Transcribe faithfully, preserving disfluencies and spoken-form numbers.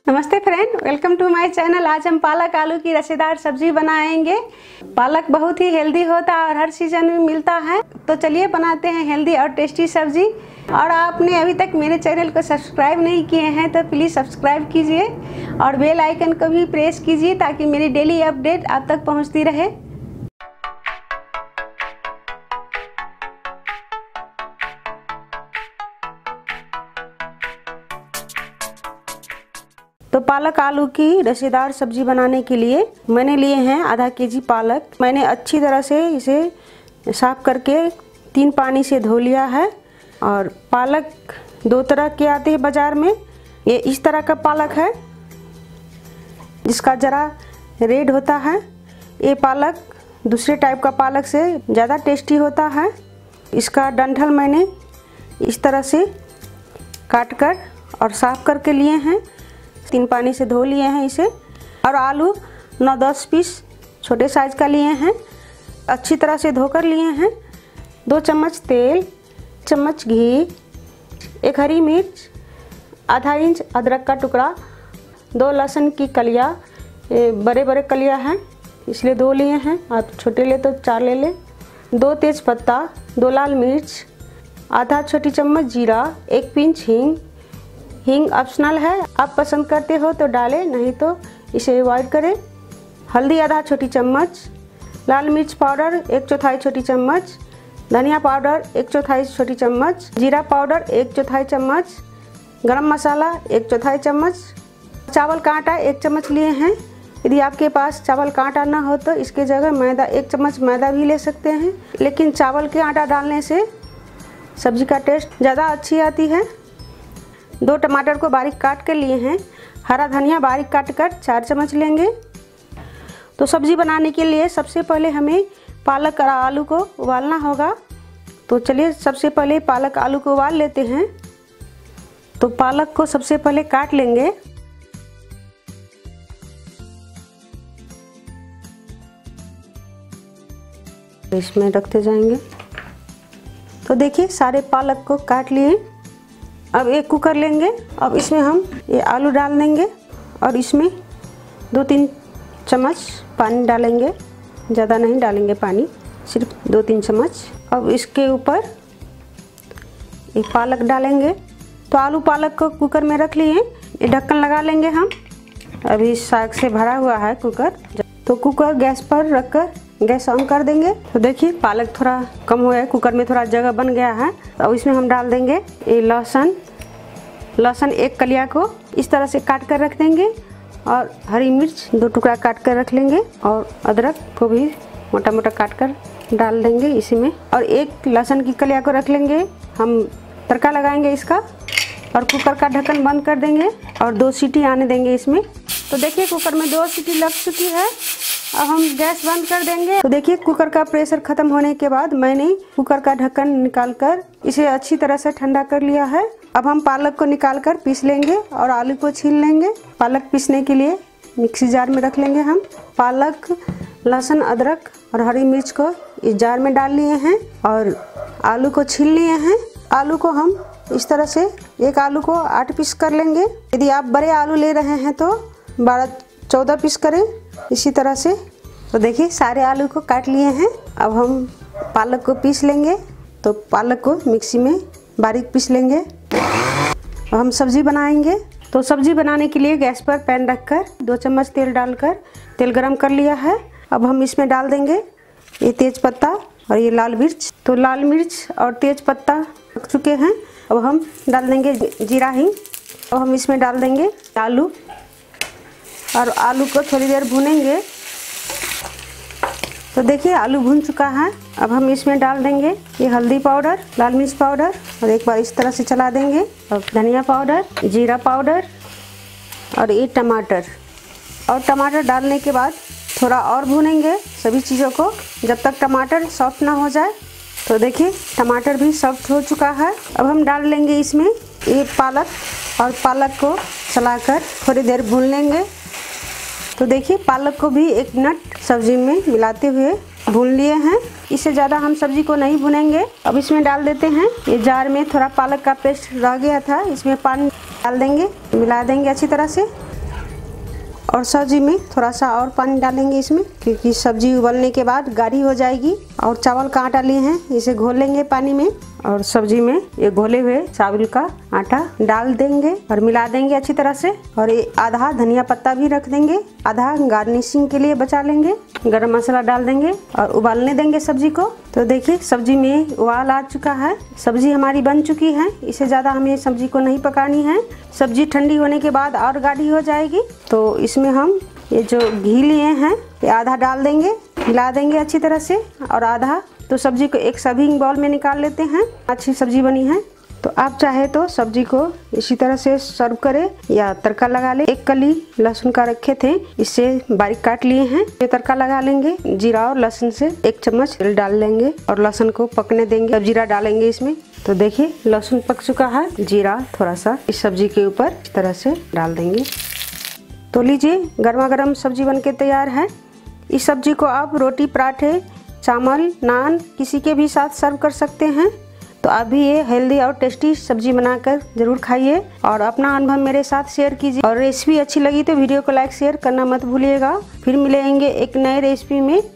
नमस्ते friend, welcome to my channel. आज हम पालक आलू की रसेदार सब्जी बनाएंगे। पालक बहुत ही हेल्दी होता है और हर सीजन में मिलता है, तो चलिए बनाते हैं हेल्दी और टेस्टी सब्जी। और आपने अभी तक मेरे चैनल को सब्सक्राइब नहीं किए हैं तो प्लीज़ सब्सक्राइब कीजिए और बेल आइकन को भी प्रेस कीजिए ताकि मेरी डेली अपडेट आप तक पहुँचती रहे। तो पालक आलू की रसेदार सब्जी बनाने के लिए मैंने लिए हैं आधा केजी पालक। मैंने अच्छी तरह से इसे साफ करके तीन पानी से धो लिया है। और पालक दो तरह के आते हैं बाज़ार में। ये इस तरह का पालक है जिसका ज़रा रेड होता है। ये पालक दूसरे टाइप का पालक से ज़्यादा टेस्टी होता है। इसका डंठल मैंने इस तरह से काट कर और साफ करके लिए हैं। तीन पानी से धो लिए हैं इसे। और आलू नौ दस पीस छोटे साइज का लिए हैं, अच्छी तरह से धोकर लिए हैं। दो चम्मच तेल, चम्मच घी, एक हरी मिर्च, आधा इंच अदरक का टुकड़ा, दो लहसुन की कलियाँ, बड़े बड़े कलियाँ हैं इसलिए दो लिए हैं, आप छोटे ले तो चार ले लें। दो तेज पत्ता, दो लाल मिर्च, आधा छोटी चम्मच जीरा, एक पिंच हींग। हींग ऑप्शनल है, आप पसंद करते हो तो डालें, नहीं तो इसे अवॉइड करें। हल्दी आधा छोटी चम्मच, लाल मिर्च पाउडर एक चौथाई छोटी चम्मच, धनिया पाउडर एक चौथाई छोटी चम्मच, जीरा पाउडर एक चौथाई चम्मच, गरम मसाला एक चौथाई चम्मच, चावल का आटा एक चम्मच लिए हैं। यदि आपके पास चावल का आटा ना हो तो इसके जगह मैदा एक चम्मच मैदा भी ले सकते हैं, लेकिन चावल के आटा डालने से सब्जी का टेस्ट ज़्यादा अच्छी आती है। दो टमाटर को बारीक काट कर लिए हैं। हरा धनिया बारीक काट कर चार चम्मच लेंगे। तो सब्ज़ी बनाने के लिए सबसे पहले हमें पालक और आलू को उबालना होगा। तो चलिए सबसे पहले पालक आलू को उबाल लेते हैं। तो पालक को सबसे पहले काट लेंगे। इसमें रखते जाएंगे। तो देखिए सारे पालक को काट लिए। अब एक कुकर लेंगे। अब इसमें हम ये आलू डाल देंगे और इसमें दो तीन चम्मच पानी डालेंगे, ज़्यादा नहीं डालेंगे पानी, सिर्फ दो तीन चम्मच। अब इसके ऊपर ये पालक डालेंगे। तो आलू पालक को कुकर में रख लिए, ये ढक्कन लगा लेंगे हम। अभी साग से भरा हुआ है कुकर। तो कुकर गैस पर रखकर गैस ऑन कर देंगे। तो देखिए पालक थोड़ा कम हुआ है, कुकर में थोड़ा जगह बन गया है। अब इसमें हम डाल देंगे ये लहसुन। लहसुन एक कलिया को इस तरह से काट कर रख देंगे और हरी मिर्च दो टुकड़ा काट कर रख लेंगे और अदरक को भी मोटा मोटा काट कर डाल देंगे इसी में। और एक लहसुन की कलिया को रख लेंगे। हम तड़का लगाएंगे इसका और कुकर का ढक्कन बंद कर देंगे और दो सीटी आने देंगे इसमें। तो देखिए कुकर में दो सीटी लग चुकी है। अब हम गैस बंद कर देंगे। तो देखिए कुकर का प्रेशर खत्म होने के बाद मैंने कुकर का ढक्कन निकालकर इसे अच्छी तरह से ठंडा कर लिया है। अब हम पालक को निकालकर पीस लेंगे और आलू को छील लेंगे। पालक पीसने के लिए मिक्सी जार में रख लेंगे हम। पालक, लहसुन, अदरक और हरी मिर्च को इस जार में डाल लिए हैं और आलू को छील लिए हैं। आलू को हम इस तरह से एक आलू को आठ पीस कर लेंगे। यदि आप बड़े आलू ले रहे हैं तो बारह चौदह पीस करें इसी तरह से। तो देखिए सारे आलू को काट लिए हैं। अब हम पालक को पीस लेंगे। तो पालक को मिक्सी में बारीक पीस लेंगे। अब हम सब्जी बनाएंगे। तो सब्जी बनाने के लिए गैस पर पैन रखकर दो चम्मच तेल डालकर तेल गरम कर लिया है। अब हम इसमें डाल देंगे ये तेज पत्ता और ये लाल मिर्च। तो लाल मिर्च और तेज पत्ता रख चुके हैं। अब हम डाल देंगे जीरा हिंग। अब हम इसमें डाल देंगे आलू और आलू को थोड़ी देर भूनेंगे। तो देखिए आलू भून चुका है। अब हम इसमें डाल देंगे ये हल्दी पाउडर, लाल मिर्च पाउडर और एक बार इस तरह से चला देंगे। और धनिया पाउडर, जीरा पाउडर और ये टमाटर। और टमाटर डालने के बाद थोड़ा और भूनेंगे सभी चीज़ों को जब तक टमाटर सॉफ्ट ना हो जाए। तो देखिए टमाटर भी सॉफ्ट हो चुका है। अब हम डाल लेंगे इसमें ये पालक और पालक को चलाकर थोड़ी देर भून लेंगे। तो देखिए पालक को भी एक मिनट सब्जी में मिलाते हुए भून लिए हैं। इससे ज़्यादा हम सब्जी को नहीं भुनेंगे। अब इसमें डाल देते हैं ये जार में थोड़ा पालक का पेस्ट रह गया था, इसमें पानी डाल देंगे, मिला देंगे अच्छी तरह से। और सब्जी में थोड़ा सा और पानी डालेंगे इसमें, क्योंकि सब्जी उबलने के बाद गाढ़ी हो जाएगी। और चावल का आटा लिए हैं, इसे घोल लेंगे पानी में और सब्जी में ये घोले हुए चावल का आटा डाल देंगे और मिला देंगे अच्छी तरह से। और ये आधा धनिया पत्ता भी रख देंगे, आधा गार्निशिंग के लिए बचा लेंगे। गरम मसाला डाल देंगे और उबालने देंगे सब्जी को। तो देखिए सब्जी में उबाल आ चुका है, सब्जी हमारी बन चुकी है। इसे ज़्यादा हमें सब्जी को नहीं पकानी है, सब्जी ठंडी होने के बाद और गाढ़ी हो जाएगी। तो इसमें हम ये जो घी लिए हैं ये आधा डाल देंगे, मिला देंगे अच्छी तरह से। और आधा तो सब्जी को एक सर्विंग बाउल में निकाल लेते हैं। अच्छी सब्जी बनी है। तो आप चाहे तो सब्जी को इसी तरह से सर्व करें या तड़का लगा ले। एक कली लहसुन का रखे थे, इससे बारीक काट लिए हैं। ये तड़का लगा लेंगे, जीरा और लहसुन से एक चम्मच तेल डाल लेंगे और लहसुन को पकने देंगे। अब जीरा डालेंगे इसमें। तो देखिए लहसुन पक चुका है, जीरा थोड़ा सा इस सब्जी के ऊपर इस तरह से डाल देंगे। तो लीजिए गर्मा गर्म सब्जी बनके तैयार है। इस सब्जी को आप रोटी, पराठे, चावल, नान किसी के भी साथ सर्व कर सकते हैं। तो आप भी ये हेल्दी और टेस्टी सब्जी बनाकर जरूर खाइए और अपना अनुभव मेरे साथ शेयर कीजिए। और रेसिपी अच्छी लगी तो वीडियो को लाइक शेयर करना मत भूलिएगा। फिर मिलेंगे एक नए रेसिपी में।